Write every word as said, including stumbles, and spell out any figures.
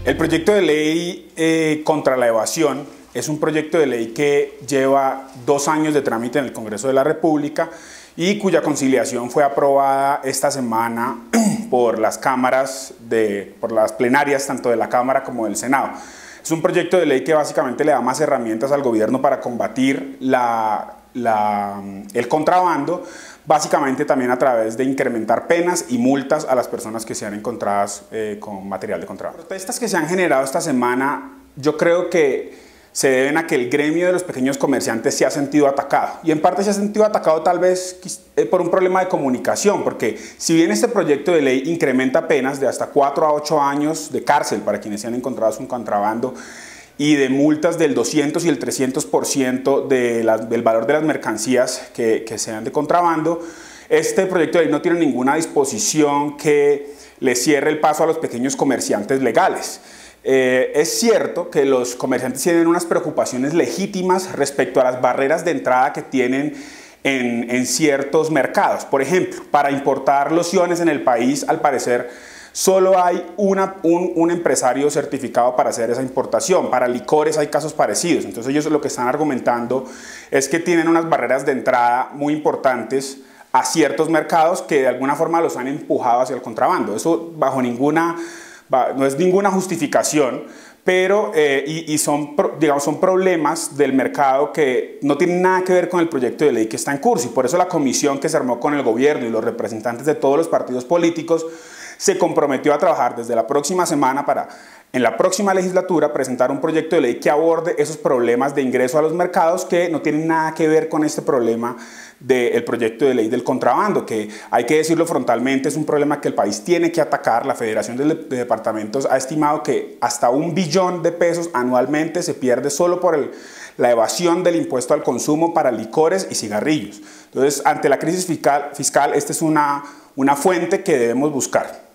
El proyecto de ley eh, contra la evasión es un proyecto de ley que lleva dos años de trámite en el Congreso de la República y cuya conciliación fue aprobada esta semana por las cámaras, de, por las plenarias tanto de la Cámara como del Senado. Es un proyecto de ley que básicamente le da más herramientas al gobierno para combatir la, la, el contrabando, básicamente también a través de incrementar penas y multas a las personas que sean encontradas eh, con material de contrabando. Las protestas que se han generado esta semana, yo creo que se deben a que el gremio de los pequeños comerciantes se ha sentido atacado. Y en parte se ha sentido atacado tal vez por un problema de comunicación, porque si bien este proyecto de ley incrementa penas de hasta cuatro a ocho años de cárcel para quienes sean encontrados con contrabando y de multas del doscientos y el trescientos por ciento de la, del valor de las mercancías que, que sean de contrabando, este proyecto de ley no tiene ninguna disposición que le cierre el paso a los pequeños comerciantes legales. Eh, es cierto que los comerciantes tienen unas preocupaciones legítimas respecto a las barreras de entrada que tienen en, en ciertos mercados. Por ejemplo, para importar lociones en el país, al parecer, solo hay una, un, un empresario certificado para hacer esa importación. Para licores hay casos parecidos. Entonces ellos lo que están argumentando es que tienen unas barreras de entrada muy importantes a ciertos mercados que de alguna forma los han empujado hacia el contrabando. Eso bajo ninguna... no es ninguna justificación, pero eh, y, y son, digamos, son problemas del mercado que no tienen nada que ver con el proyecto de ley que está en curso, y por eso la comisión que se armó con el gobierno y los representantes de todos los partidos políticos se comprometió a trabajar desde la próxima semana para, en la próxima legislatura, presentar un proyecto de ley que aborde esos problemas de ingreso a los mercados que no tienen nada que ver con este problema del proyecto de ley del contrabando, que hay que decirlo frontalmente, es un problema que el país tiene que atacar. La Federación de Departamentos ha estimado que hasta un billón de pesos anualmente se pierde solo por el, la evasión del impuesto al consumo para licores y cigarrillos. Entonces, ante la crisis fiscal, fiscal esta es una, una fuente que debemos buscar.